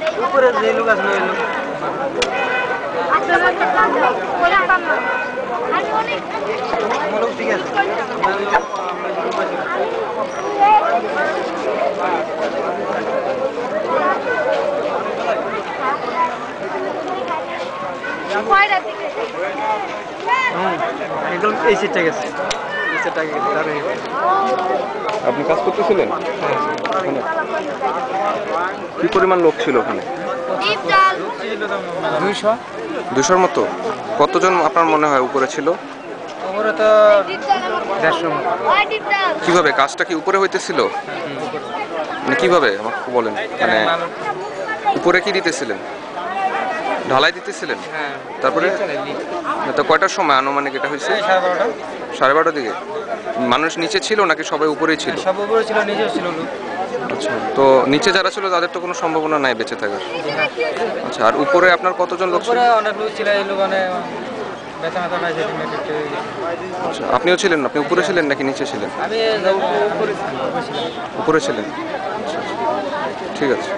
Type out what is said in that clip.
উপরে যে লোক আছে ওই লোক। আমার লোক ঠিক আছে। একদম এই সিটটা গেছে, এই সিটটা গেছে দাঁড়িয়ে গেছে। আপনি কাজ করতেছিলেন ওখানে? কি পরিমাণ লোক ছিল ওখানে? 200 200-র মতো। কতজন আপনার মনে হয় উপরে ছিল? ওপরে তো 150 মতো। কিভাবে কাজটা কি উপরে হইতেছিল? মানে কিভাবে আমাকে বলেন, মানে উপরে কি দিতেছিলেন? ঢালাই দিতেছিলেন? হ্যাঁ, তারপরে তো কয়টার সময় আনুমানিক এটা হয়েছে? 12:30। 12:30 দিকে। মানুষ নিচে ছিল নাকি সবাই উপরেই ছিল? সব উপরে ছিল, নিচেও ছিল লোক। আচ্ছা, তো নিচে যারা ছিল তাদের তো কোনো সম্ভাবনা নাই বেঁচে থাকার। আচ্ছা, আর উপরে আপনার কতজন লোক ছিল? উপরে অনেক লোক ছিল, এই লোক মানে ব্যথা ব্যথা পাইছে। আচ্ছা, আপনিও ছিলেন? আপনি উপরে ছিলেন নাকি নিচে ছিলেন? আমি উপরে ছিলাম। উপরে ছিলেন। আচ্ছা, ঠিক আছে।